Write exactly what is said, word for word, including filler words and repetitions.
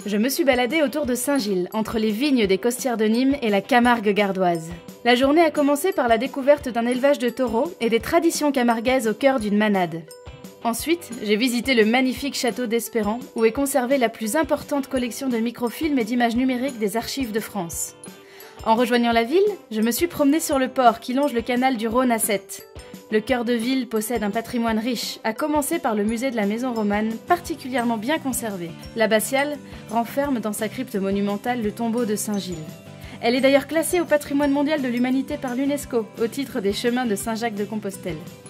Je me suis baladée autour de Saint-Gilles, entre les vignes des Costières de Nîmes et la Camargue gardoise. La journée a commencé par la découverte d'un élevage de taureaux et des traditions camarguaises au cœur d'une manade. Ensuite, j'ai visité le magnifique château d'Espérant, où est conservée la plus importante collection de microfilms et d'images numériques des archives de France. En rejoignant la ville, je me suis promenée sur le port qui longe le canal du Rhône à Sète. Le cœur de ville possède un patrimoine riche, à commencer par le musée de la Maison Romane, particulièrement bien conservé. L'abbatiale renferme dans sa crypte monumentale le tombeau de Saint-Gilles. Elle est d'ailleurs classée au patrimoine mondial de l'humanité par l'UNESCO, au titre des chemins de Saint-Jacques de Compostelle.